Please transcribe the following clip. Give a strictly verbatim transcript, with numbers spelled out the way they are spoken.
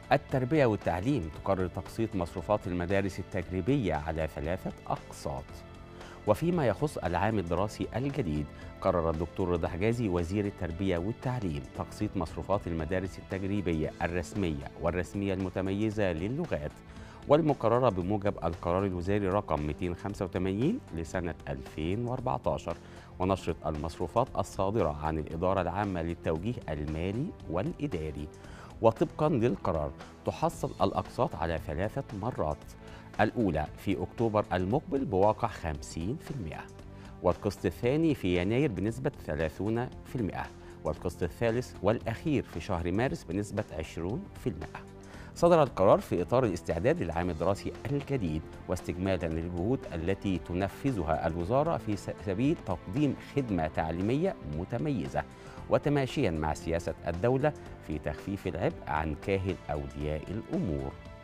التربية والتعليم تقرر تقسيط مصروفات المدارس التجريبية على ثلاثة أقساط. وفيما يخص العام الدراسي الجديد، قرر الدكتور رضا حجازي وزير التربية والتعليم تقسيط مصروفات المدارس التجريبية الرسمية والرسمية المتميزة للغات، والمقررة بموجب القرار الوزاري رقم مئتين وخمسة وثمانين لسنة ألفين وأربعة عشر، ونشرة المصروفات الصادرة عن الإدارة العامة للتوجيه المالي والإداري. وطبقا للقرار تحصل الأقساط على ثلاثة مرات: الأولى في أكتوبر المقبل بواقع خمسين بالمئة، والقسط الثاني في يناير بنسبة ثلاثين بالمئة، والقسط الثالث والأخير في شهر مارس بنسبة عشرين بالمئة. صدر القرار في إطار الاستعداد للعام الدراسي الجديد، واستكمالا للجهود التي تنفذها الوزارة في سبيل تقديم خدمة تعليمية متميزة، وتماشيا مع سياسة الدولة في تخفيف العبء عن كاهل أولياء الأمور.